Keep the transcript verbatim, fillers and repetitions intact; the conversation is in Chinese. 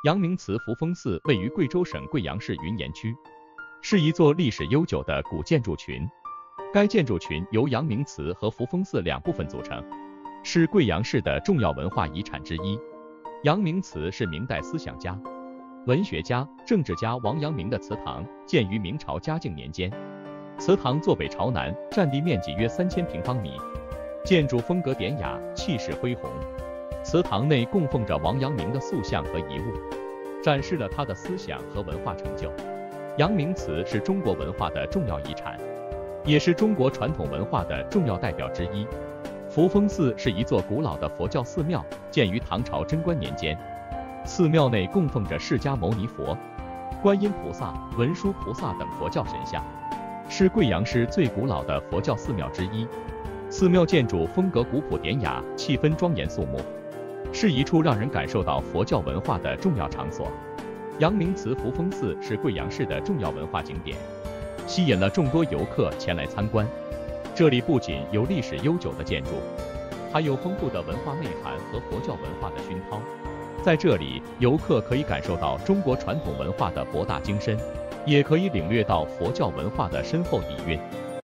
阳明祠扶风寺位于贵州省贵阳市云岩区，是一座历史悠久的古建筑群。该建筑群由阳明祠和扶风寺两部分组成，是贵阳市的重要文化遗产之一。阳明祠是明代思想家、文学家、政治家王阳明的祠堂，建于明朝嘉靖年间。祠堂坐北朝南，占地面积约三千平方米，建筑风格典雅，气势恢宏。祠堂内供奉着王阳明的塑像和遗物，展示了他的思想和文化成就。阳明祠是中国文化的重要遗产，也是中国传统文化的重要代表之一。扶风寺是一座古老的佛教寺庙，建于唐朝贞观年间。寺庙内供奉着释迦牟尼佛、观音菩萨、文殊菩萨等佛教神像，是贵阳市最古老的佛教寺庙之一。寺庙建筑风格古朴典雅，气氛庄严肃穆，是一处让人感受到佛教文化的重要场所。阳明祠扶风寺是贵阳市的重要文化景点，吸引了众多游客前来参观。这里不仅有历史悠久的建筑，还有丰富的文化内涵和佛教文化的熏陶。在这里，游客可以感受到中国传统文化的博大精深，也可以领略到佛教文化的深厚底蕴。